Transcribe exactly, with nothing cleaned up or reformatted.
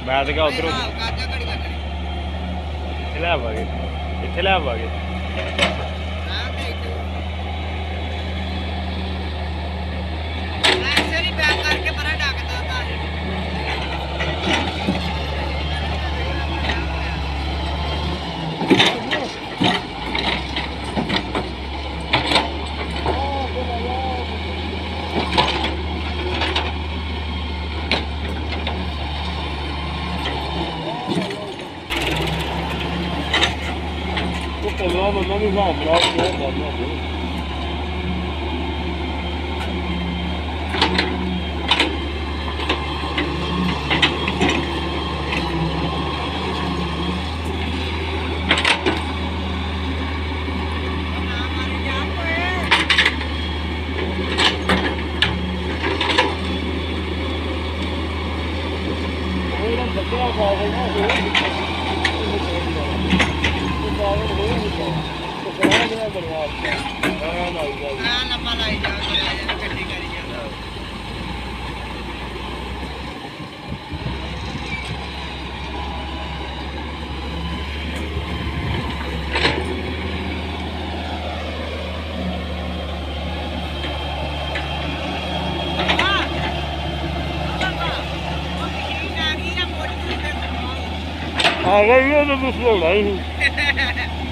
ਮੈਂ ਤਾਂ ਕਿਹਾ ਉਧਰੋਂ ਕਾਜਾ ਘੜੀ ਲੱਗਣੀ ਇੱਥੇ ਲੈ ਆਵਾਂਗੇ ਇੱਥੇ ਲੈ ਆਵਾਂਗੇ ਹਾਂ ਤੇ ਇੱਥੇ ਐਸੇ ਹੀ ਬੈਕ ਕਰਕੇ ਪਰਾਂ ਡੱਕਦਾ ਤਾਂ पंद्रह बंदा भी हिसाब ला के हाँ लम्बा लाई जा गड्डी करी जा आ गई है तो दूसरे उड़ाई